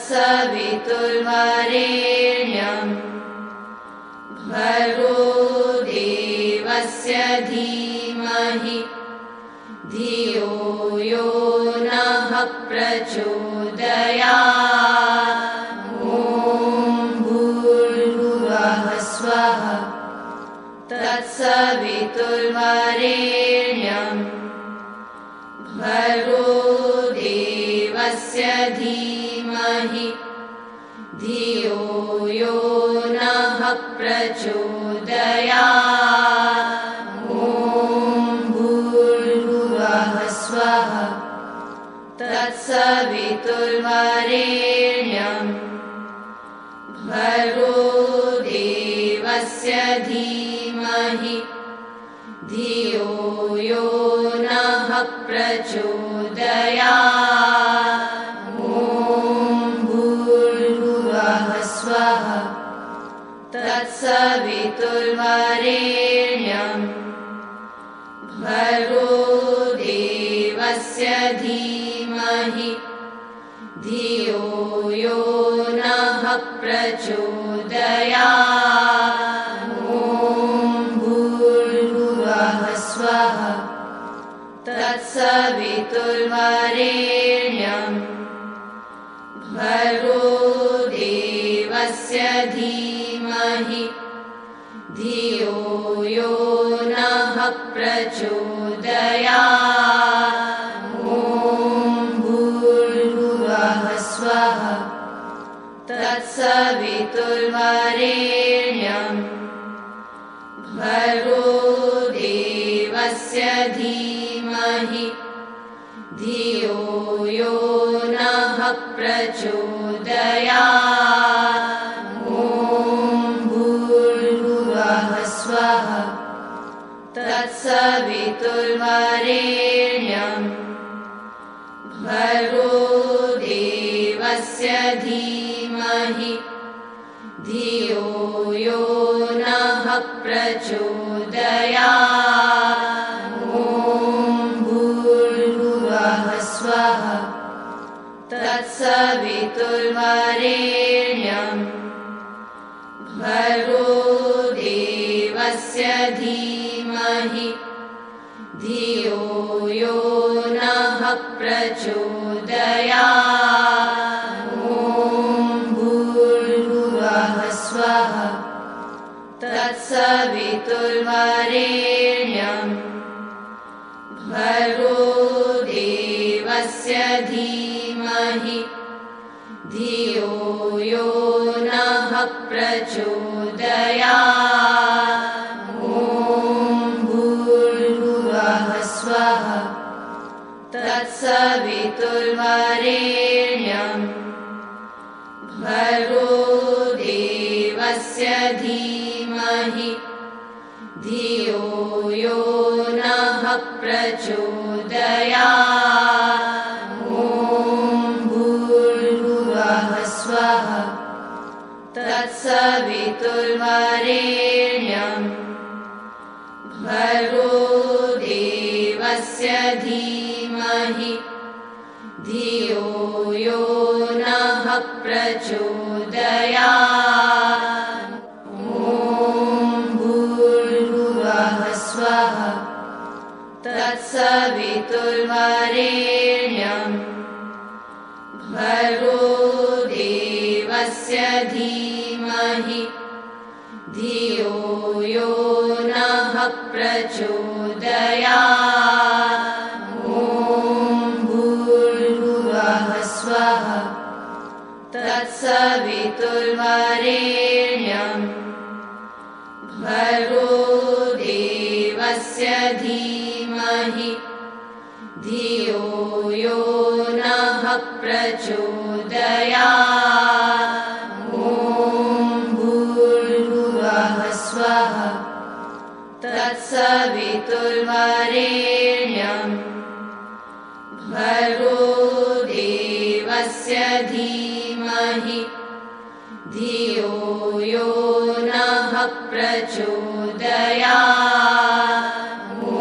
तत्सवितुर्वरेण्यं भर्गो देवस्य धीमहि धियो यो नः प्रचोदयात्। ॐ भूर्भुवः स्वः तत्सवितुर्वरेण्यं भर्गो देवस्य धीमहि धियो यो नः प्रचोदयात्। ॐ भूर्भुवः स्वः तत्सवितुर्वरेण्यं भर्गो देवस्य धीमहि धियो यो नः प्रचोदयात्। ॐ भूर्भुवः स्वः तत्सवितुर्वरेण्यं भर्गो देवस्य धीमहि धियो यो नः प्रचोदयात्। ॐ भूर्भुवः स्वः तत्सवितुर्वरेण्यं भर्गो देवस्य धीमहि धियो यो नः प्रचोदयात्। ॐ भूर्भुवः स्वः तत्सवितुर्वरेण्यं भर्गो देवस्य धीमहि धियो यो नः प्रचोदयात्। ॐ भूर्भुवः स्वः तत्सवितुर्वरेण्यं भर्गो देवस्य धीमहि धियो यो नः प्रचोदयात्। ॐ भूर्भुवः स्वः तत्सवितुर्वरेण्यं भर्गो देवस्य धीमहि धियो यो नः प्रचोदयात्। ॐ भूर्भुवः स्वः तत्सवितुर्वरेण्यं भर्गो देवस्य धीमहि धियो यो नः प्रचोदयात्। ॐ भूर्भुवः स्वः तत्सवितुर्वरेण्यं भर्गो देवस्य धीमहि धियो यो नः प्रचोदयात्। ॐ भूर्भुवः स्वः तत्सवितुर्वरेण्यं भर्गो देवस्य धीमहि धियो यो नः प्रचोदयात्। ॐ भूर्भुवः स्वः तत्सवितुर्वरेण्यं भर्गो देवस्य धीमहि धियो यो नः प्रचोदयात्। ॐ भूर्भुवः स्वः तत्सवितुर्वरेण्यं भर्गो देवस्य धीमहि धियो यो नः प्रचोदयात्। ॐ भूर्भुवः स्वः तत्सवितुर्वरेण्यं भर्गो देवस्य धीमहि धियो यो नः प्रचोदयात्। ॐ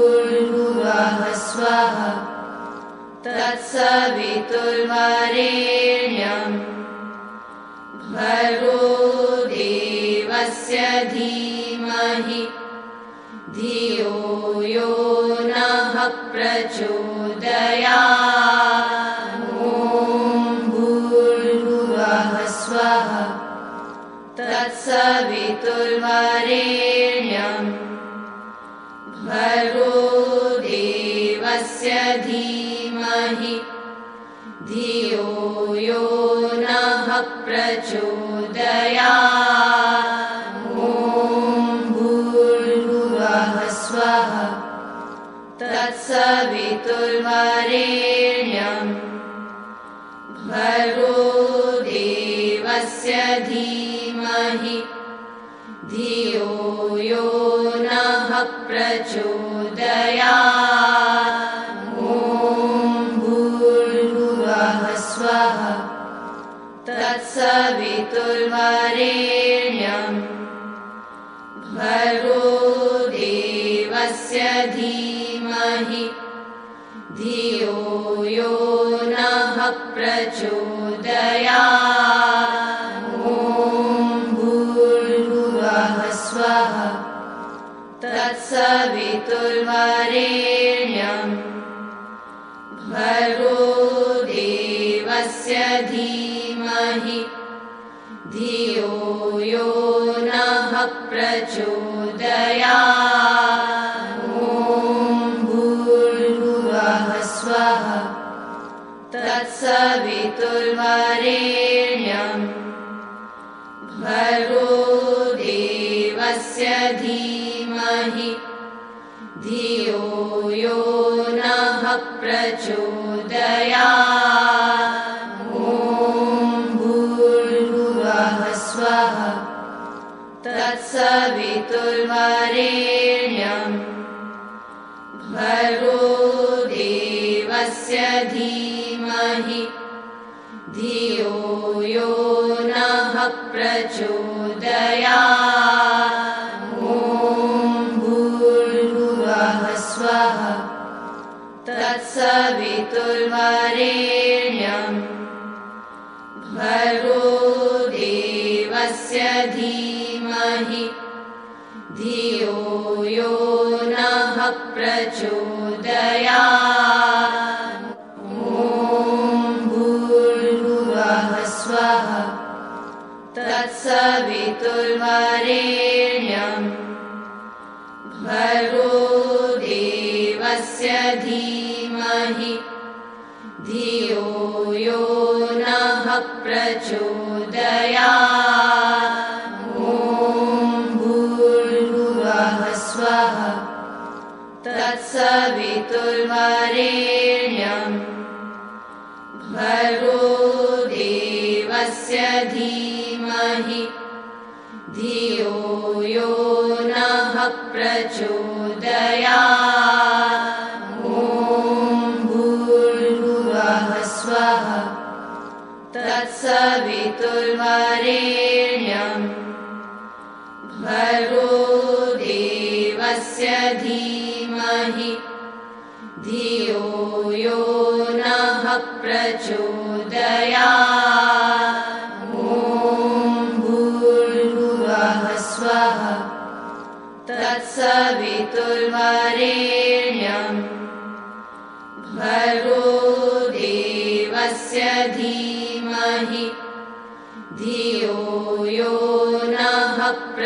भूर्भुवः स्वः तत्सवितुर्वरेण्यं यो नः प्रचोदयात्। ॐ भूर्भुवः स्वः तत्सवितुर्वरेण्यं भर्गो देवस्य धीमहि धियो यो नः प्रचोदयात्। ॐ भूर्भुवः स्वः तत्सवितुर्वरेण्यं भर्गो देवस्य धीमहि धियो यो नः प्रचोदयात्। ॐ भूर्भुवः स्वः तत्सवितुर्वरेण्यं भर्गो देवस्य धीमहि धियो यो नः प्रचोदयात्। ॐ भूर्भुवः स्वः तत्सवितुर्वरेण्यं भर्गो देवस्य धीमहि धियो यो नः प्रचोदयात्। ॐ भूर्भुवः स्वः तत्सवितुर्वरेण्यं भर्गो देवस्य धीमहि धियो यो नः प्रचोदयात्। ॐ भूर्भुवः स्वः तत्सवितुर्वरेण्यं भर्गो देवस्य धीमहि धियो यो नः प्रचोदयात्। ॐ भूर्भुवः स्वः तत्सवितुर्वरेण्यं भर्गो देवस्य धीमहि धियो यो नः प्रचोदयात्। ॐ भूर्भुवः स्वः तत्सवितुर्वरेण्यं भर्गो देवस्य धीमहि धियो यो नः प्रचोदयात्। ॐ भूर्भुवः स्वः तत्सवितुर्वरेण्यं भर्गो देवस्य धीमहि धियो यो नः प्रचोदयात्। ॐ भूर्भुवः स्वः तत्सवितुर्वरेण्यं भर्गो देवस्य धीमहि धियो यो नः प्रचोदयात्। ॐ भूर्भुवः स्वः तत्सवितुर्वरेण्यं भर्गो देवस्य धीमहि धियो यो नः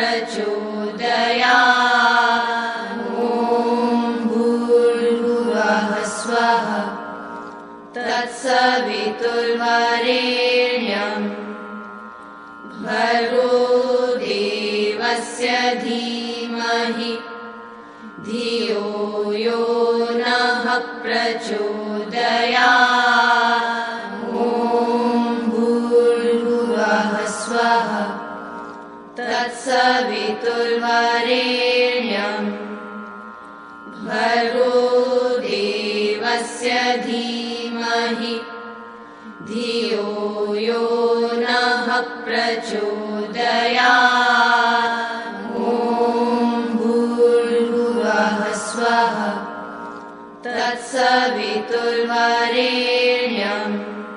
प्रचोदयात्। ॐ भूर्भुवः स्वः तत्सवितुर्वरेण्यं भर्गो देवस्य धीमहि धियो यो नः प्रचोदयात्। ॐ भूर्भुवः स्वः तत्सवितुर्वरेण्यं भर्गो देवस्य धीमहि धियो यो नः प्रचोदयात्। ॐ भूर्भुवः स्वः तत्सवितुर्वरेण्यं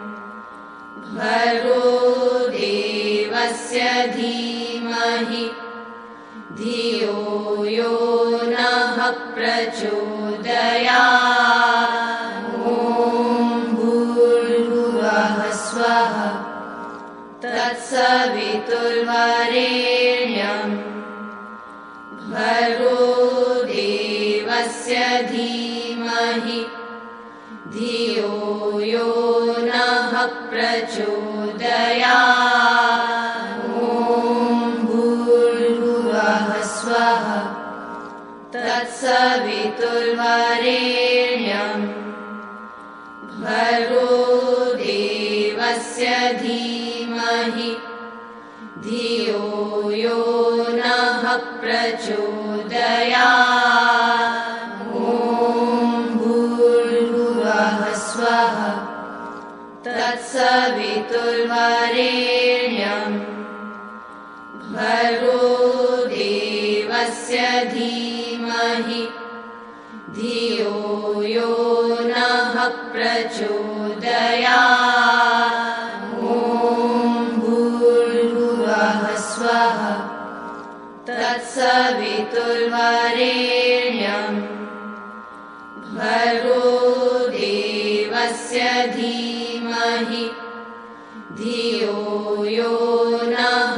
भर्गो देवस्य धीमहि धियो यो नः प्रचोदयात्। ॐ भूर्भुवः स्वः तत्सवितुर्वरेण्यं भर्गो देवस्य धीमहि धियो यो नः प्रचोदयात्। ॐ भूर्भुवः स्वः तत्सवितुर्वरेण्यं भर्गो देवस्य धीमहि धियो यो नः प्रचोदयात्। ॐ भूर्भुवः स्वः तत्सवितुर्वरेण्यं भर्गो देवस्य धीमहि धियो यो नः प्रचोदयात्। ॐ भूर्भुवः स्वः तत्सवितुर्वरेण्यं भर्गो देवस्य धीमहि धियो यो नः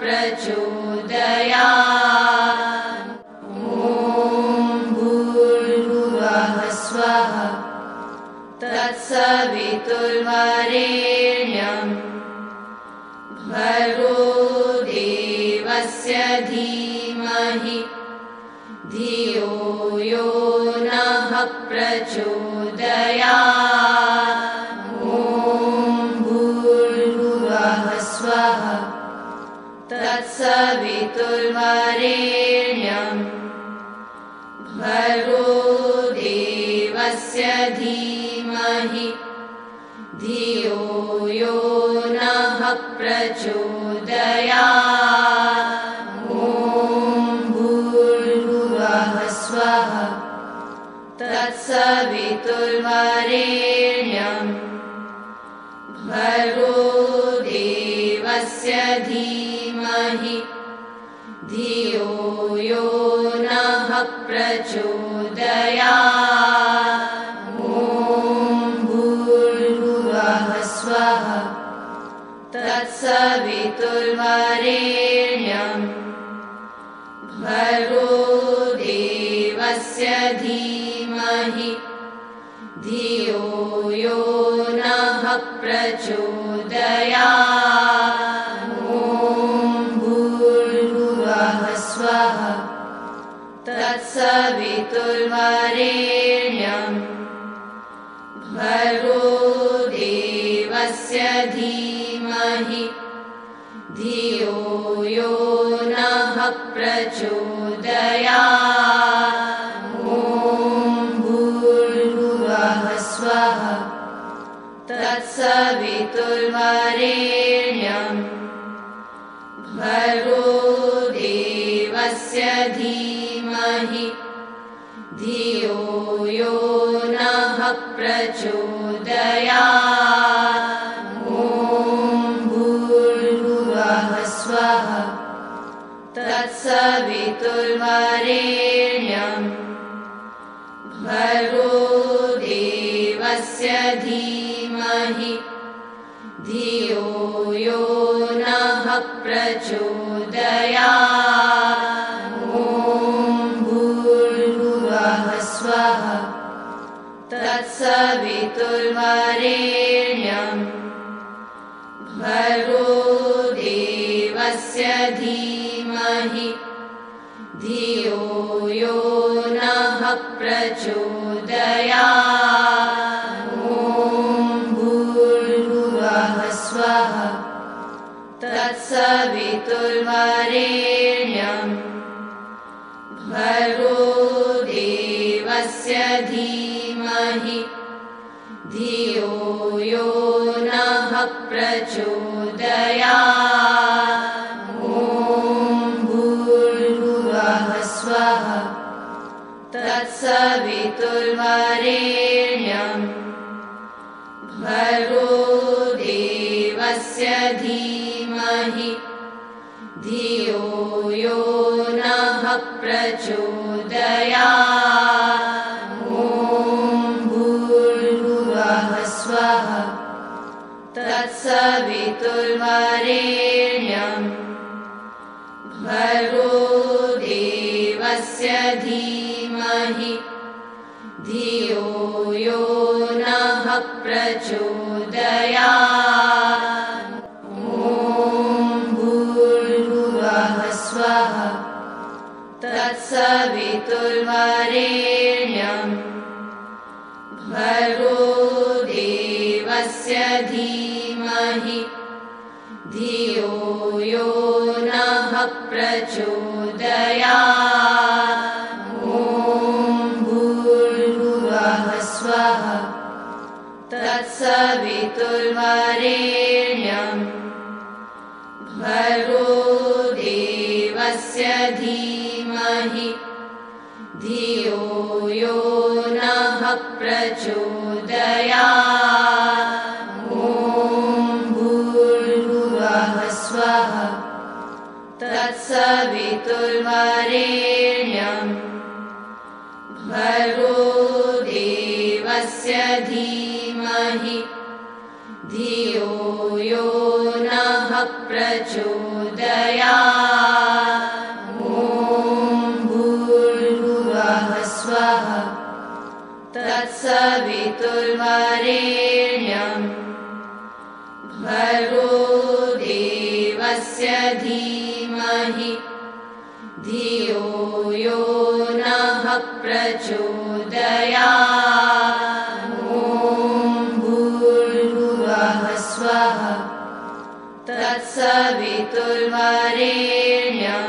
प्रचोदयात्। ॐ भूर्भुवः स्वः तत्सवितुर्वरेण्यं भर्गो देवस्य धीमहि धियो यो नः प्रचोदयात्। ॐ भूर्भुवः स्वः तत्सवितुर्वरेण्यं भर्गो देवस्य धीमहि धियो यो नः प्रचोदयात्। ॐ भूर्भुवः स्वः तत्सवितुर्वरेण्यं भर्गो देवस्य धीमहि धियो यो नः प्रचोदयात्। ॐ भूर्भुवः स्वः तत्सवितुर्वरेण्यं भर्गो देवस्य धीमहि धियो यो नः प्रचोदयात्। ॐ भूर्भुवः स्वः तत्सवितुर्वरेण्यं भर्गो देवस्य धीमहि धियो यो नः प्रचोदयात्। ॐ भूर्भुवः स्वः तत्सवितुर्वरेण्यं भर्गो देवस्य धीमहि धियो यो नः प्रचोदयात्। ॐ भूर्भुवः स्वः तत्सवितुर्वरेण्यं भर्गो देवस्य धीमहि धियो यो नः प्रचोदयात्। ॐ भूर्भुवः स्वः तत्सवितुर्वरेण्यं भर्गो देवस्य धीमहि धियो यो नः प्रचोदयात्। ॐ भूर्भुवः स्वः तत्सवितुर्वरेण्यं भर्गो देवस्य धीमहि धियो यो नः प्रचोदयात्। ॐ भूर्भुवः स्वः तत्सवितुर्वरेण्यं भर्गो देवस्य धीमहि धियो यो नः प्रचोदयात्। धियो यो नः प्रचोदयात्। ॐ भूर्भुवः स्वः तत्सवितुर्वरेण्यं भर्गो देवस्य धीमहि धियो यो नः प्रचोदयात्। ॐ भूर्भुवः स्वः तत्सवितुर्वरेण्यं भर्गो देवस्य धीमहि धियो यो नः प्रचोदयात्। ॐ भूर्भुवः स्वः तत्सवितुर्वरेण्यं भर्गो देवस्य धीमहि धियो यो नः प्रचोदयात्। ॐ भूर्भुवः स्वः तत्सवितुर्वरेण्यं भर्गो देवस्य धीमहि धियो यो नः प्रचोदयात्। ॐ भूर्भुवः स्वः तत्सवितुर्वरेण्यं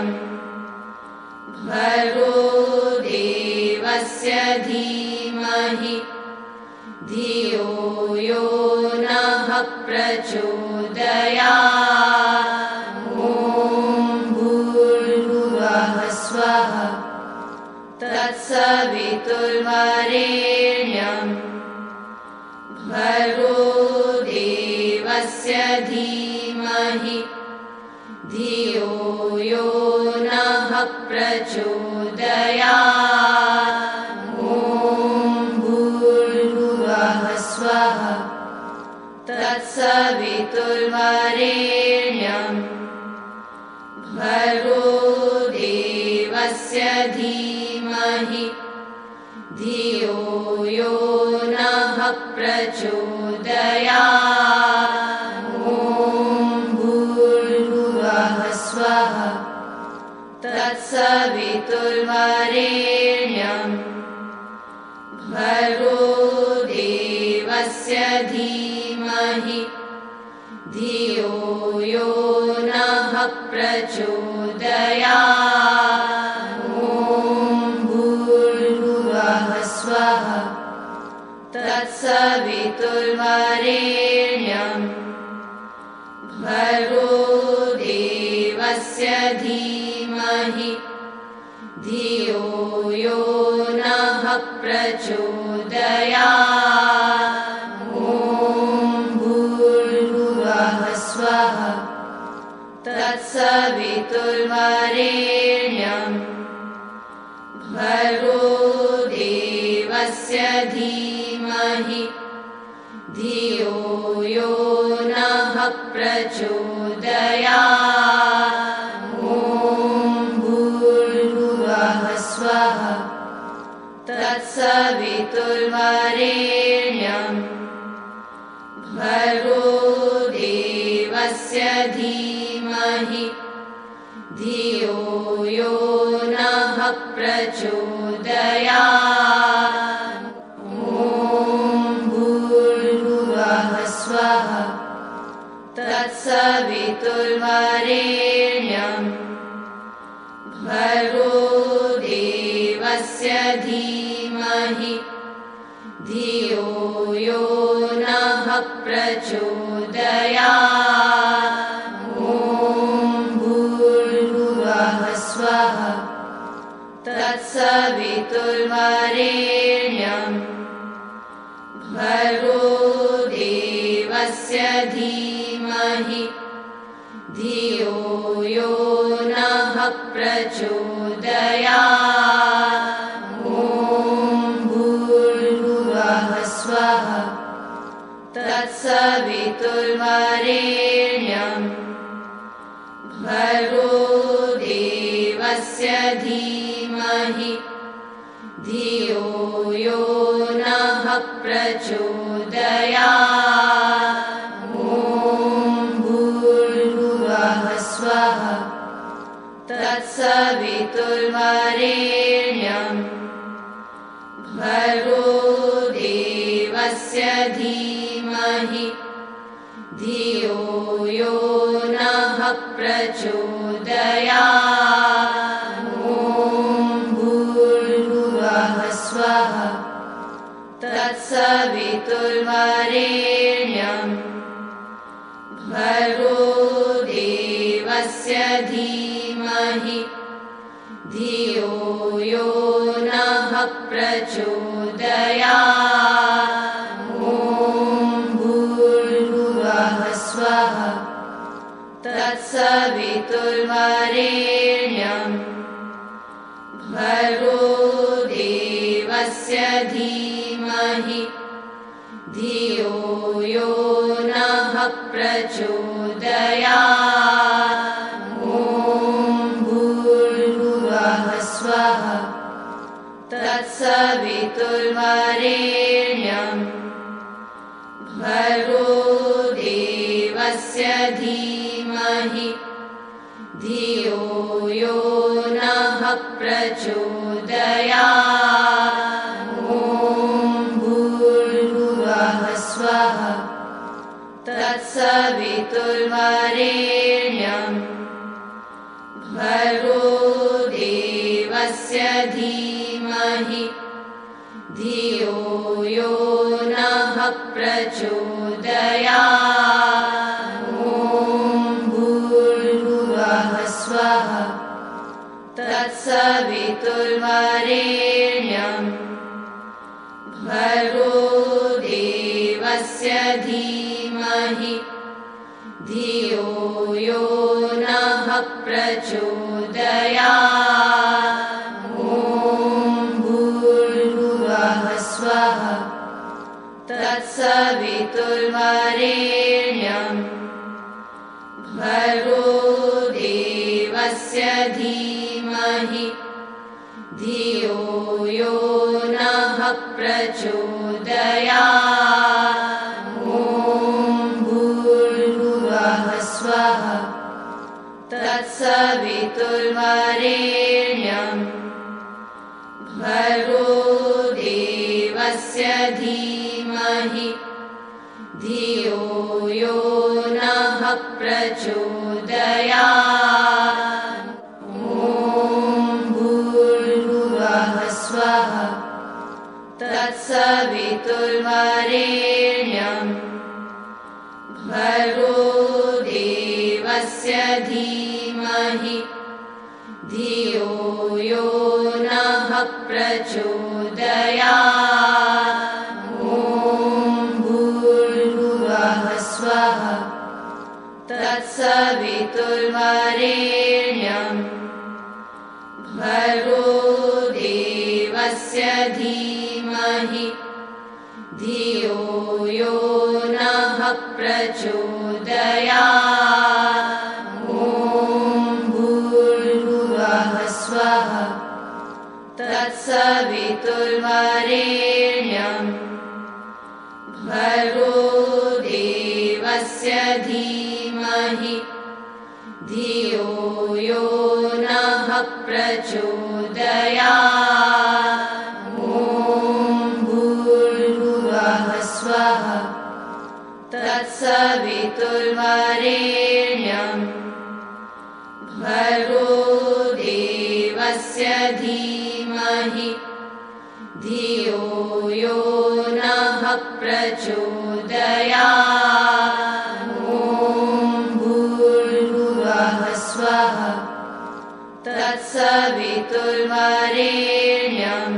भर्गो देवस्य धीमहि धियो यो नः प्रचोदयात्। ॐ भूर्भुवः स्वः तत्सवितुर्वरेण्यं भर्गो देवस्य धीमहि धियो यो नः प्रचोदयात्। ॐ भूर्भुवः स्वः तत्सवितुर्वरेण्यं भर्गो देवस्य धीमहि धियो यो नः प्रचोदयात्। ॐ भूर्भुवः स्वः तत्सवितुर्वरेण्यं भर्गो देवस्य धीमहि धियो यो नः प्रचोदयात्। ॐ भूर्भुवः स्वः तत्सवितुर्वरेण्यं भर्गो देवस्य धीमहि धियो यो नः प्रचोदयात्। ॐ भूर्भुवः स्वः तत्सवितुर्वरेण्यं भर्गो देवस्य धीमहि धियो यो नः प्रचोदयात्। ॐ भूर्भुवः स्वः तत्सवितुर्वरेण्यं भर्गो देवस्य धीमहि धियो यो नः प्रचोदयात्। ॐ भूर्भुवः स्वः तत्सवितुर्वरेण्यं भर्गो देवस्य धीमहि धियो यो नः प्रचोदयात्। ॐ भूर्भुवः स्वः तत्सवितुर्वरेण्यं भर्गो देवस्य धीमहि धियो यो नः प्रचोदयात्। ॐ भूर्भुवः स्वः तत्सवितुर्वरेण्यं भर्गो देवस्य धीमहि धियो यो नः प्रचोदयात्। ॐ भूर्भुवः स्वः तत्सवितुर्वरेण्यं भर्गो देवस्य धीमहि धियो यो नः प्रचोदयात्। ॐ भूर्भुवः स्वः तत्सवितुर्वरेण्यं भर्गो देवस्य धीमहि धियो यो नः प्रचोदयात्। ॐ भूर्भुवः स्वः तत्सवितुर्वरेण्यं भर्गो देवस्य धीमहि धियो यो नः प्रचोदयात्। ॐ भूर्भुवः स्वः तत्सवितुर्वरेण्यं भर्गो देवस्य धीमहि धियो यो नः प्रचोदयात्। ॐ भूर्भुवः स्वः तत्सवितुर्वरेण्यं भर्गो देवस्य धीमहि धियो यो नः प्रचोदयात्। ॐ भूर्भुवः स्वः तत्सवितुर्वरेण्यं भर्गो देवस्य धीमहि धियो यो नः प्रचोदयात्। ॐ भूर्भुवः स्वः तत्सवितुर्वरेण्यं भर्गो देवस्य धीमहि धियो यो नः प्रचोदयात्। ॐ भूर्भुवः स्वः तत्सवितुर्वरेण्यं भर्गो देवस्य धीमहि धियो यो नः प्रचोदयात्। ॐ भूर्भुवः स्वः तत्सवितुर्वरेण्यं भर्गो देवस्य धीमहि धियो यो नः प्रचोदयात्। ॐ भूर्भुवः स्वः तत्सवितुर्वरेण्यं भर्गो देवस्य धीमहि धियो यो नः प्रचोदयात्। ॐ भूर्भुवः स्वः तत्सवितुर्वरेण्यं भर्गो देवस्य धीमहि धियो यो नः प्रचोदयात्। ॐ भूर्भुवः स्वः तत्सवितुर्वरेण्यं भर्गो देवस्य धीमहि धियो यो नः प्रचोदयात्। ॐ भूर्भुवः स्वः तत्सवितुर्वरेण्यं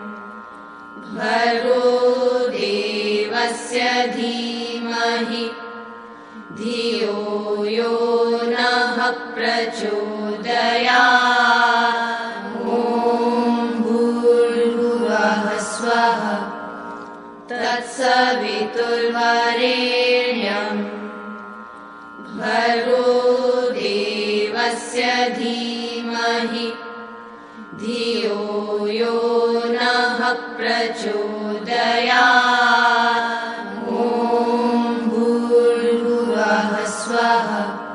भर्गो देवस्य धीमहि धियो यो नः प्रचोदयात्। ॐ भूर्भुवः स्वः तत्सवितुर्वरेण्यं भर्गो देवस्य धीमहि धियो यो नः प्रचोदयात्। प्रचोदयात्। ॐ भूर्भुवः स्वः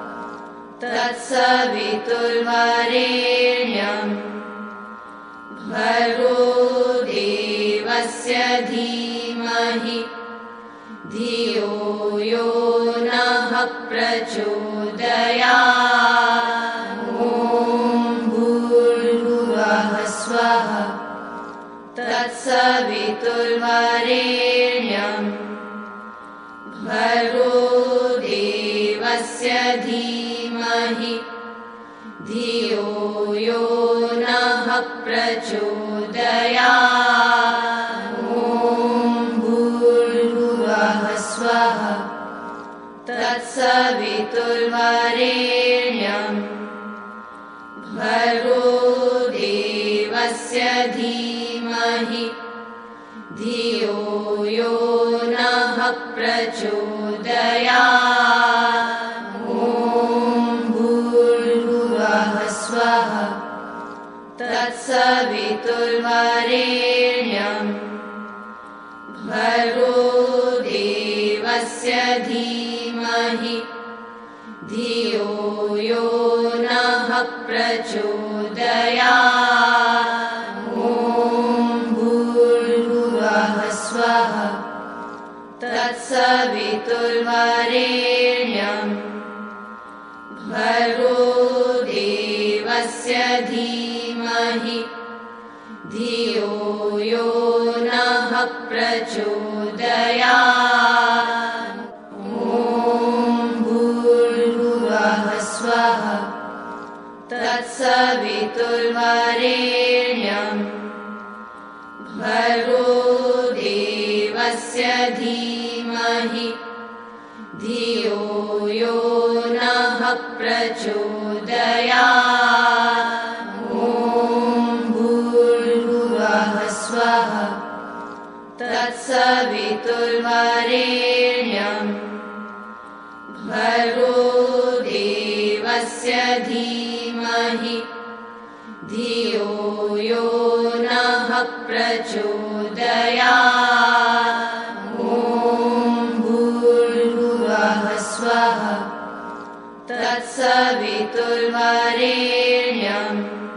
तत्सवितुर्वरेण्यं भर्गो देवस्य धीमहि धियो यो नः प्रचोदयात्। ॐ भूर्भुवः स्वः तत्सवितुर्वरेण्यं भर्गो देवस्य धीमहि धियो यो नः प्रचोदयात्। ॐ भूर्भुवः स्वः तत्सवितुर्वरेण्यं भर्गो देवस्य धीमहि धियो यो नः प्रचोदयात्। ॐ भूर्भुवः स्वः तत्सवितुर्वरेण्यं भर्गो देवस्य धीमहि धियो यो नः प्रचोदयात्। ॐ भूर्भुवः स्वः तत्सवितुर्वरेण्यं भर्गो देवस्य धीमहि धियो यो नः प्रचोदयात्। ॐ भूर्भुवः स्वः तत्सवितुर्वरेण्यं भर्गो देवस्य धीमहि धियो यो नः प्रचोदयात्। ॐ भूर्भुवः स्वः तत्सवितुर्वरेण्यं भर्गो देवस्य धीमहि धियो यो नः प्रचोदयात्। ॐ भूर्भुवः स्वः तत्सवितुर्वरेण्यं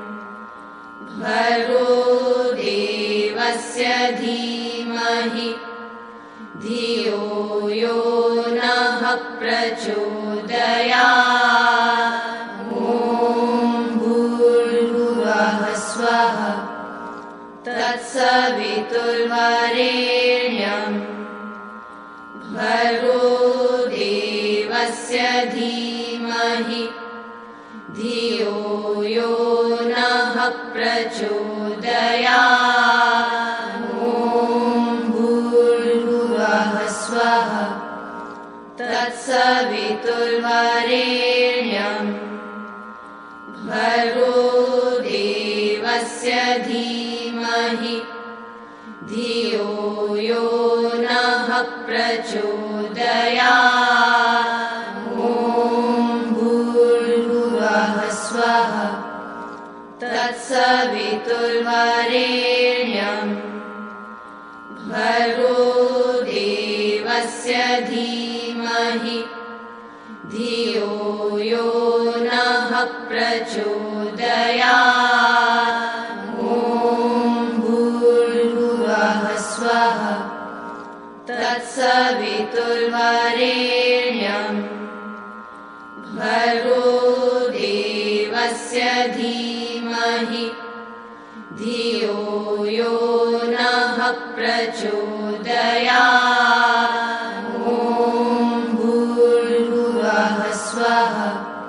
भर्गो देवस्य धीमहि धियो यो नः प्रचोदयात्। ॐ भूर्भुवः स्वः तत्सवितुर्वरेण्यं भर्गो देवस्य धीमहि धियो यो नः प्रचोदयात्। ॐ भूर्भुवः स्वः तत्सवितुर्वरेण्यं भर्गो देवस्य धीमहि धियो यो नः प्रचोदयात्। ॐ भूर्भुवः स्वः तत्सवितुर्वरेण्यं भर्गो देवस्य धीमहि धियो यो नः प्रचोदयात्। ॐ भूर्भुवः स्वः तत्सवितुर्वरेण्यं भर्गो देवस्य धीमहि धियो यो नः प्रचोदयात्। ॐ भूर्भुवः स्वः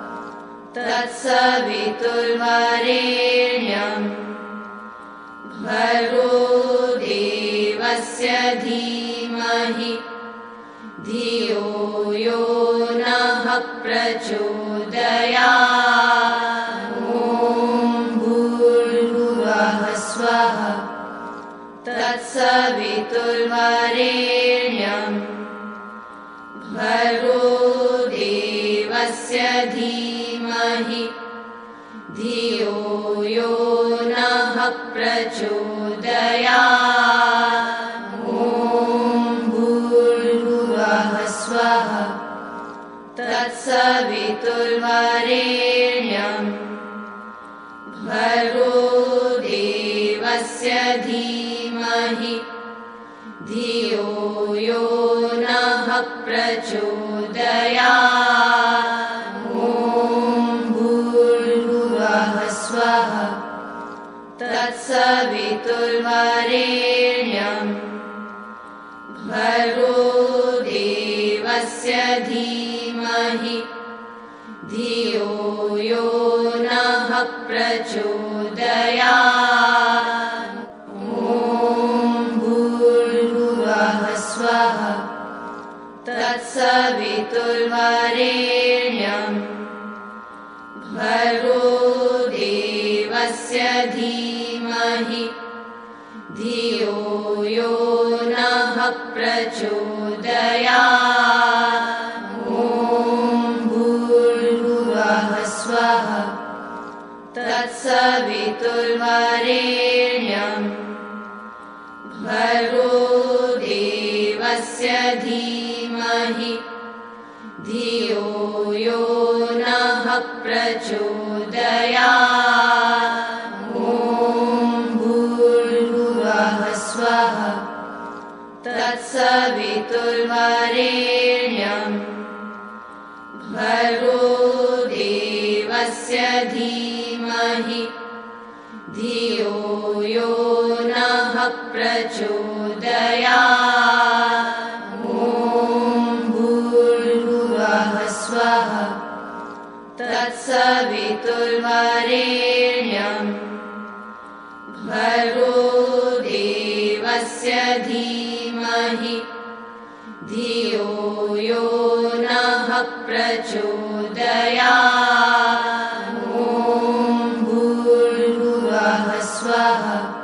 तत्सवितुर्वरेण्यं भर्गो देवस्य धीमहि धियो यो नः प्रचोदयात्। ॐ भूर्भुवः स्वः तत्सवितुर्वरेण्यं भर्गो देवस्य धीमहि धियो यो नः प्रचोदयात्। धियो यो नः प्रचोदयात्। ॐ भूर्भुवः स्वः तत्सवितुर्वरेण्यं भर्गो देवस्य धीमहि धियो यो नः प्रचोदयात्। ॐ भूर्भुवः स्वः तत्सवितुर्वरेण्यं भर्गो देवस्य धीमहि धियो यो नः प्रचोदयात्। ॐ भूर्भुवः स्वः तत्सवितुर्वरेण्यं भर्गो देवस्य धीमहि धियो यो नः प्रचोदयात्। ॐ भूर्भुवः स्वः तत्सवितुर्वरेण्यं भर्गो देवस्य धीमहि धियो यो नः प्रचोदयात्। ॐ भूर्भुवः स्वः तत्सवितुर्वरेण्यं भर्गो देवस्य धीमहि धियो यो नः प्रचोदयात्। ॐ भूर्भुवः स्वः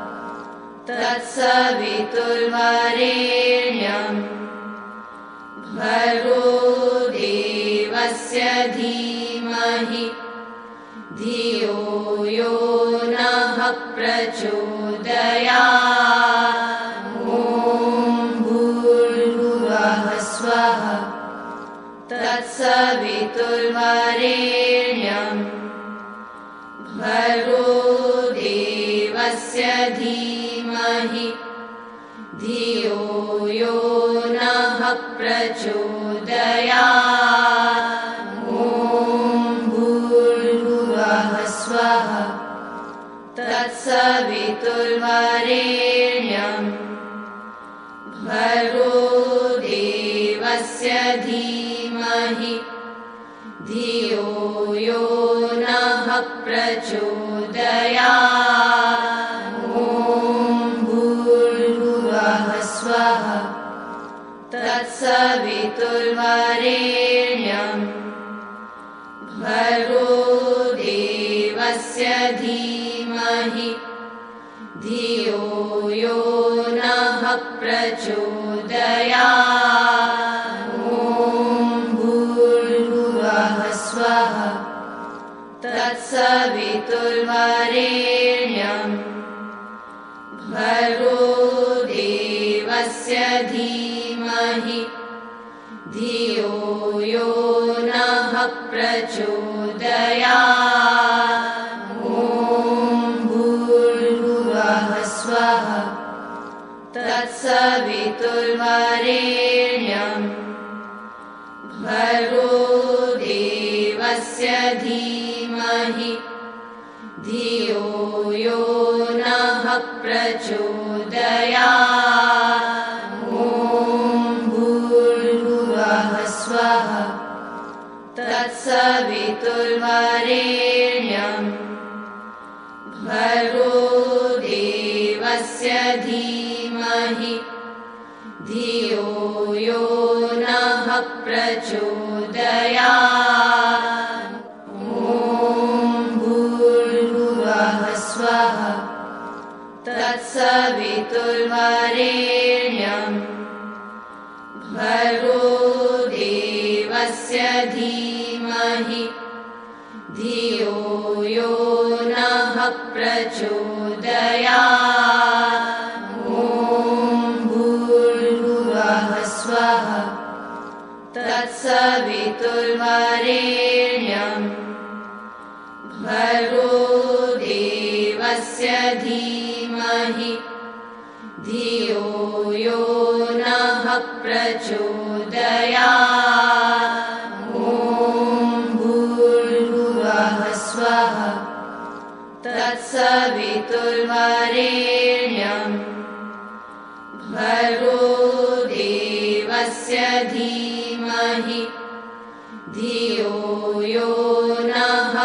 तत्सवितुर्वरेण्यं भर्गो देवस्य धीमहि धियो यो नः प्रचोदयात्। ॐ भूर्भुवः स्वः तत्सवितुर्वरेण्यं भर्गो देवस्य धीमहि धियो यो नः प्रचोदयात्। ॐ भूर्भुवः स्वः तत्सवितुर्वरेण्यं भर्गो देवस्य धीमहि धियो यो नः प्रचोदयात्। ॐ भूर्भुवः स्वः तत्सवितुर्वरेण्यं भर्गो देवस्य धीमहि धियो यो नः प्रचोदयात्। ॐ भूर्भुवः स्वः तत्सवितुर्वरेण्यं भर्गो देवस्य धीमहि धियो यो नः प्रचोदयात्। ॐ भूर्भुवः स्वः तत्सवितुर्वरेण्यं भर्गो देवस्य धीमहि धियो यो नः प्रचोदयात्। ॐ भूर्भुवः स्वः तत्सवितुर्वरेण्यं भर्गो देवस्य धीमहि धियो यो नः प्रचोदयात्। ॐ भूर्भुवः स्वः तत्सवितुर्वरेण्यं भर्गो देवस्य धीमहि धियो यो नः प्रचोदयात्। ॐ भूर्भुवः स्वः तत्सवितुर्वरेण्यं भर्गो देवस्य धीमहि धियो यो प्रचोदयात्। ॐ भूर्भुवः स्वः तत्सवितुर्वरेण्यं भर्गो देवस्य धीमहि धियो यो नः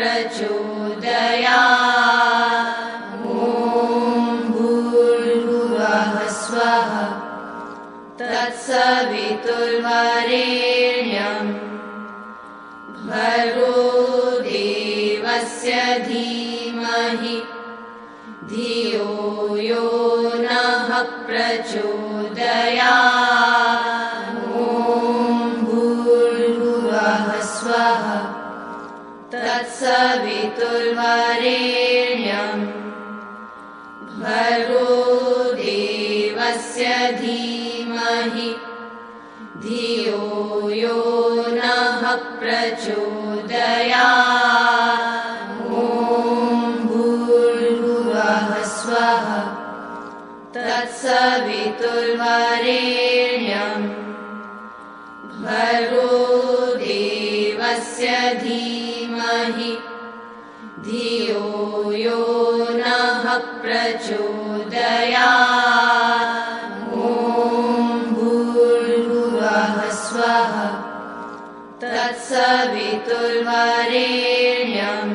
प्रचोदयात्। ॐ भूर्भुवः स्वः तत्सवितुर्वरेण्यं भर्गो देवस्य धीमहि धियो यो नः प्रचोदयात्। ॐ भूर्भुवः स्वः तत्सवितुर्वरेण्यं भर्गो देवस्य धीमहि धियो यो नः प्रचोदयात्। ॐ भूर्भुवः स्वः तत्सवितुर्वरेण्यं भर्गो देवस्य धीमहि धियो यो नः प्रचोदयात्। ॐ भूर्भुवः स्वः तत्सवितुर्वरेण्यं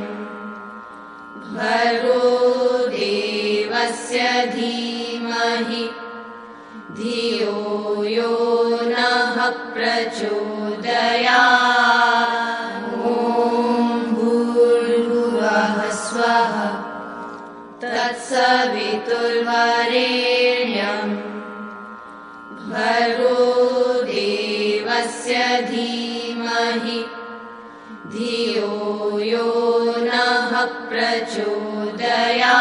भर्गो देवस्य धीमहि धियो यो नः प्रचोदयात्। ॐ भूर्भुवः स्वः तत्सवितुर्वरेण्यं भर्गो देवस्य धीमहि धियो यो नः प्रचोदयात्।